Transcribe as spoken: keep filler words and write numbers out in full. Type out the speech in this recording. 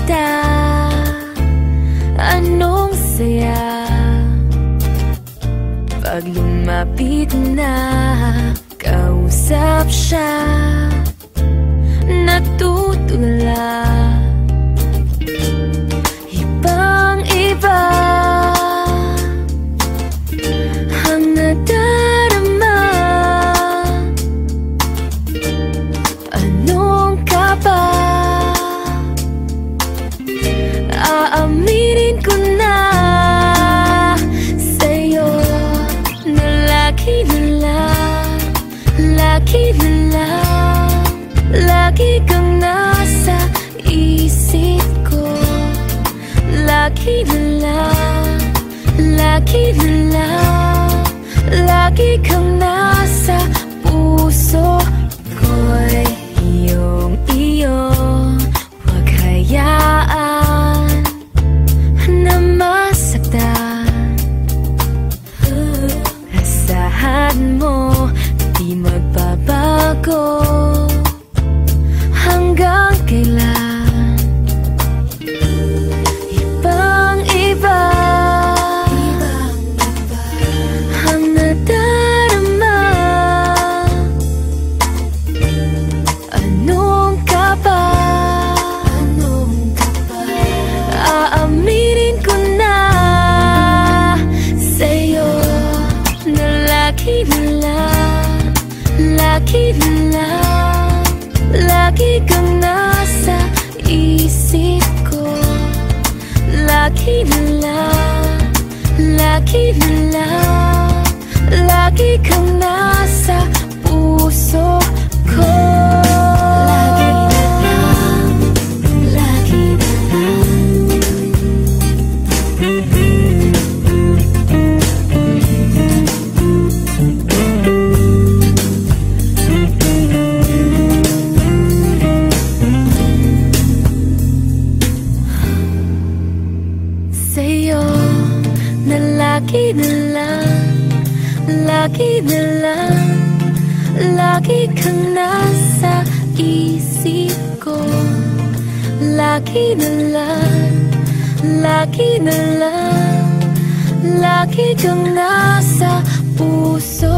kita, anong saya pag lumapit na, kausap siya, natutula. Ibang iba ang nadarama. Anong ka ba? Aaminin ko na sa'yo na lagi na lang, lagi na lang, lagi kang nasa isip ko. Lagi na lang, lagi na lang, lagi kang nasa puso ko'y iyong iyo. Huwag hayaan na masaktan. Asahan mo di magbabago hanggang kailan. Ibang iba ang nadarama. Anong ka ba? Aaminin ko na sa'yo na lagi na lang, lagi na lang, lagi kang nasa isip ko. Lagi na lang, lagi na lang, lagi kang nasa puso ko. Lagi na lang, lagi na lang. Sa'yo na lagi na lang, lagi na lang, lagi kang nasa isip ko. Lagi na lang, lagi na lang, lagi kang nasa puso